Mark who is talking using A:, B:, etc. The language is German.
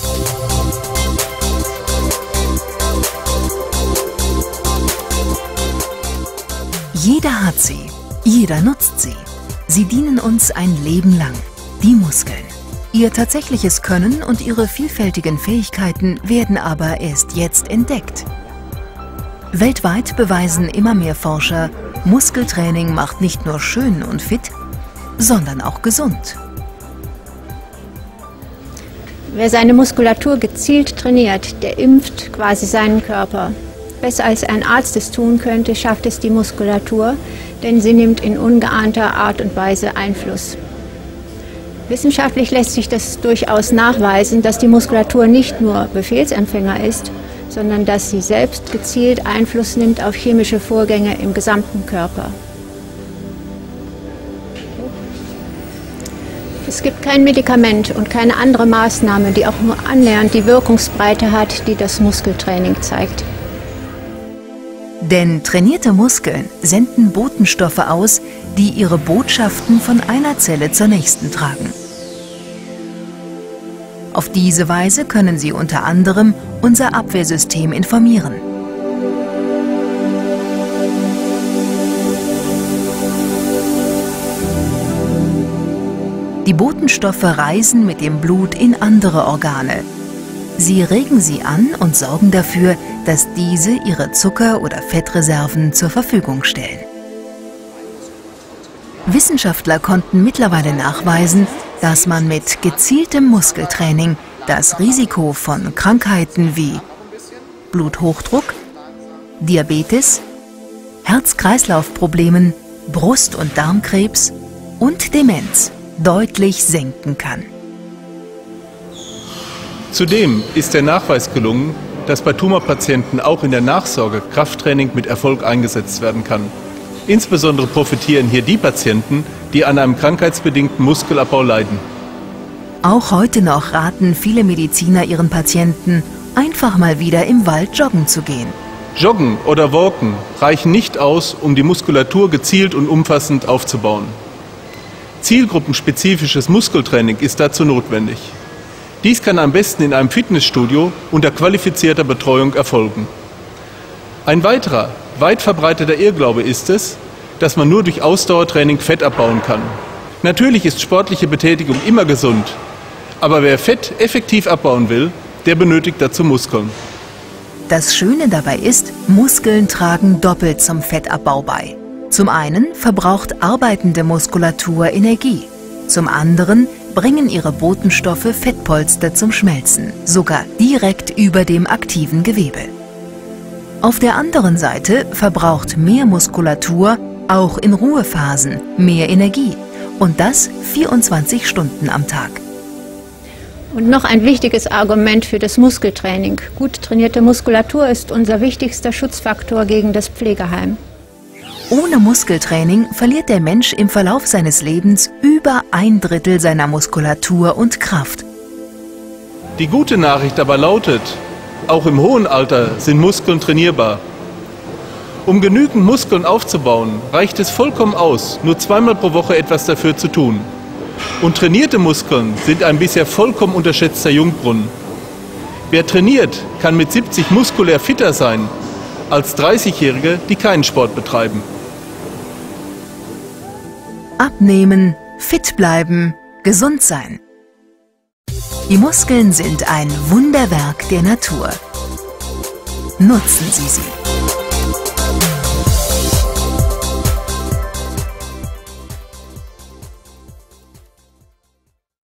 A: Jeder hat sie, jeder nutzt sie. Sie dienen uns ein Leben lang, die Muskeln. Ihr tatsächliches Können und ihre vielfältigen Fähigkeiten werden aber erst jetzt entdeckt. Weltweit beweisen immer mehr Forscher, Muskeltraining macht nicht nur schön und fit, sondern auch gesund.
B: Wer seine Muskulatur gezielt trainiert, der impft quasi seinen Körper. Besser als ein Arzt es tun könnte, schafft es die Muskulatur, denn sie nimmt in ungeahnter Art und Weise Einfluss. Wissenschaftlich lässt sich das durchaus nachweisen, dass die Muskulatur nicht nur Befehlsempfänger ist, sondern dass sie selbst gezielt Einfluss nimmt auf chemische Vorgänge im gesamten Körper. Es gibt kein Medikament und keine andere Maßnahme, die auch nur annähernd die Wirkungsbreite hat, die das Muskeltraining zeigt.
A: Denn trainierte Muskeln senden Botenstoffe aus, die ihre Botschaften von einer Zelle zur nächsten tragen. Auf diese Weise können sie unter anderem unser Abwehrsystem informieren. Die Botenstoffe reisen mit dem Blut in andere Organe. Sie regen sie an und sorgen dafür, dass diese ihre Zucker- oder Fettreserven zur Verfügung stellen. Wissenschaftler konnten mittlerweile nachweisen, dass man mit gezieltem Muskeltraining das Risiko von Krankheiten wie Bluthochdruck, Diabetes, Herz-Kreislauf-Problemen, Brust- und Darmkrebs und Demenz deutlich senken kann.
C: Zudem ist der Nachweis gelungen, dass bei Tumorpatienten auch in der Nachsorge Krafttraining mit Erfolg eingesetzt werden kann. Insbesondere profitieren hier die Patienten, die an einem krankheitsbedingten Muskelabbau leiden.
A: Auch heute noch raten viele Mediziner ihren Patienten, einfach mal wieder im Wald joggen zu gehen.
C: Joggen oder Walken reichen nicht aus, um die Muskulatur gezielt und umfassend aufzubauen. Zielgruppenspezifisches Muskeltraining ist dazu notwendig. Dies kann am besten in einem Fitnessstudio unter qualifizierter Betreuung erfolgen. Ein weiterer, weit verbreiteter Irrglaube ist es, dass man nur durch Ausdauertraining Fett abbauen kann. Natürlich ist sportliche Betätigung immer gesund, aber wer Fett effektiv abbauen will, der benötigt dazu Muskeln.
A: Das Schöne dabei ist, Muskeln tragen doppelt zum Fettabbau bei. Zum einen verbraucht arbeitende Muskulatur Energie, zum anderen bringen ihre Botenstoffe Fettpolster zum Schmelzen, sogar direkt über dem aktiven Gewebe. Auf der anderen Seite verbraucht mehr Muskulatur auch in Ruhephasen mehr Energie und das 24 Stunden am Tag.
B: Und noch ein wichtiges Argument für das Muskeltraining. Gut trainierte Muskulatur ist unser wichtigster Schutzfaktor gegen das Pflegeheim.
A: Ohne Muskeltraining verliert der Mensch im Verlauf seines Lebens über 1/3 seiner Muskulatur und Kraft.
C: Die gute Nachricht aber lautet, auch im hohen Alter sind Muskeln trainierbar. Um genügend Muskeln aufzubauen, reicht es vollkommen aus, nur zweimal pro Woche etwas dafür zu tun. Und trainierte Muskeln sind ein bisher vollkommen unterschätzter Jungbrunnen. Wer trainiert, kann mit 70 muskulär fitter sein als 30-Jährige, die keinen Sport betreiben.
A: Abnehmen, fit bleiben, gesund sein. Die Muskeln sind ein Wunderwerk der Natur. Nutzen Sie sie.